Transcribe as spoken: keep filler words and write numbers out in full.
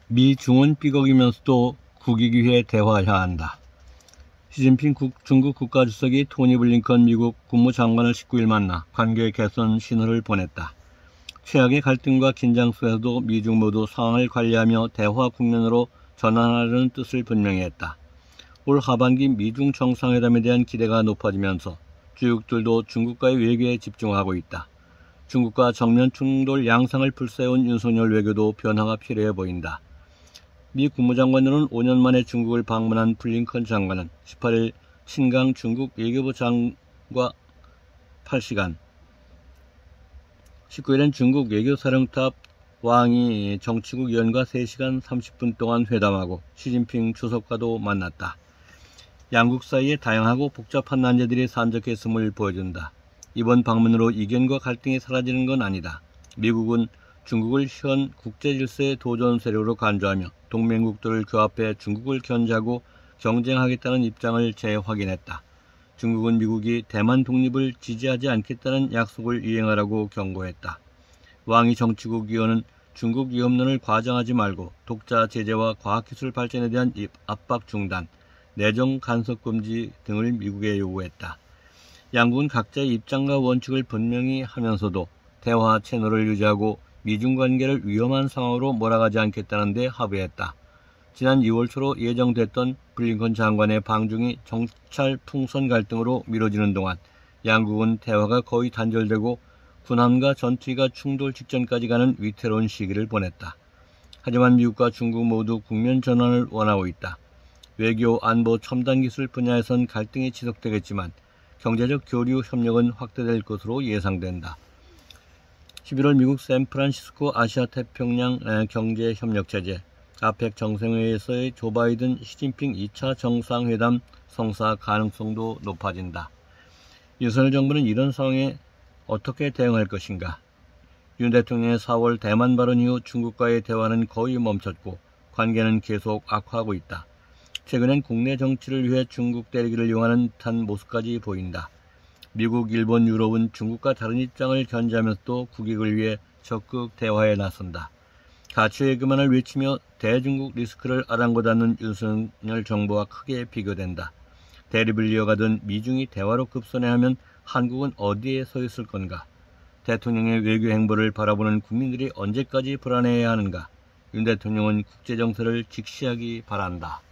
미 중은 삐걱이면서도 국익 위해 대화해야 한다. 시진핑 국, 중국 국가주석이 토니 블링컨 미국 국무장관을 십구 일 만나 관계 개선 신호를 보냈다. 최악의 갈등과 긴장 속에서도 미중 모두 상황을 관리하며 대화 국면으로 전환하려는 뜻을 분명히 했다. 올 하반기 미중 정상회담에 대한 기대가 높아지면서 주육들도 중국과의 외교에 집중하고 있다. 중국과 정면 충돌 양상을 불사해온 윤석열 외교도 변화가 필요해 보인다. 미 국무장관으로는 오 년 만에 중국을 방문한 블링컨 장관은 십팔 일 신강 중국 외교부 장과 팔 시간, 십구 일엔 중국 외교사령탑 왕이 정치국 위원과 세 시간 삼십 분 동안 회담하고 시진핑 주석과도 만났다. 양국 사이에 다양하고 복잡한 난제들이 산적했음을 보여준다. 이번 방문으로 이견과 갈등이 사라지는 건 아니다. 미국은 중국을 현 국제질서의 도전 세력으로 간주하며 동맹국들을 규합해 중국을 견제하고 경쟁하겠다는 입장을 재확인했다. 중국은 미국이 대만 독립을 지지하지 않겠다는 약속을 이행하라고 경고했다. 왕이 정치국 위원은 중국 위협론을 과장하지 말고 독자 제재와 과학기술 발전에 대한 압박 중단, 내정 간섭 금지 등을 미국에 요구했다. 양국은 각자의 입장과 원칙을 분명히 하면서도 대화 채널을 유지하고 미중 관계를 위험한 상황으로 몰아가지 않겠다는 데 합의했다. 지난 이월 초로 예정됐던 블링컨 장관의 방중이 정찰 풍선 갈등으로 미뤄지는 동안 양국은 대화가 거의 단절되고 군함과 전투기가 충돌 직전까지 가는 위태로운 시기를 보냈다. 하지만 미국과 중국 모두 국면 전환을 원하고 있다. 외교, 안보, 첨단기술 분야에선 갈등이 지속되겠지만 경제적 교류 협력은 확대될 것으로 예상된다. 십일 월 미국 샌프란시스코 아시아태평양 경제협력체제 아펙 정상회의에서의 조 바이든, 시진핑 이 차 정상회담 성사 가능성도 높아진다. 윤석열 정부는 이런 상황에 어떻게 대응할 것인가? 윤 대통령의 사월 대만 발언 이후 중국과의 대화는 거의 멈췄고 관계는 계속 악화하고 있다. 최근엔 국내 정치를 위해 중국 때리기를 이용하는 듯한 모습까지 보인다. 미국, 일본, 유럽은 중국과 다른 입장을 견제하면서도 국익을 위해 적극 대화에 나선다. 가치의 교만을 외치며 대중국 리스크를 아랑곳 않는 윤석열 정부와 크게 비교된다. 대립을 이어가던 미중이 대화로 급선회하면 한국은 어디에 서 있을 건가? 대통령의 외교 행보를 바라보는 국민들이 언제까지 불안해해야 하는가? 윤 대통령은 국제정세를 직시하기 바란다.